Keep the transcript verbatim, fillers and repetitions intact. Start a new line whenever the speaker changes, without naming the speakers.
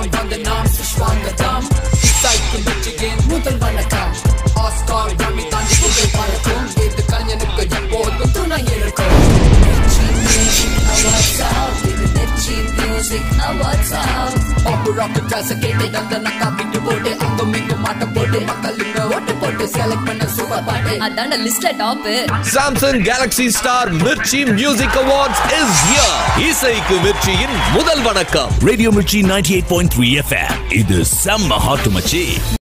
வந்த நாம் விஸ்வாங்கதம் இசைக்கு மிச்சியின் முதல் வணக்கம் ஆஸ்கார் கிராமி தாண்டி புகழ் பறக்கும் இது கலைஞனுக்கு எப்போதும் துணை இருக்கும் ராக்கெட் கிளாஸ் கேட்டு அந்த நக்கா விட்டு போட்டு அங்கும் இங்கும் மாட்டம் போட்டு மக்களுங்க ஓட்டு போட்டு செலக்ட் பண்ண சூப்பர் பாட்டு
அதான்டா லிஸ்ட்ல top.
Samsung Galaxy Star Mirchi Music Awards is here. இசைக்கு மிர்ச்சியின் முதல் வணக்கம்.
Radio Mirchi ninety-eight point three F M. இது செம்ம ஹாட் மச்சி.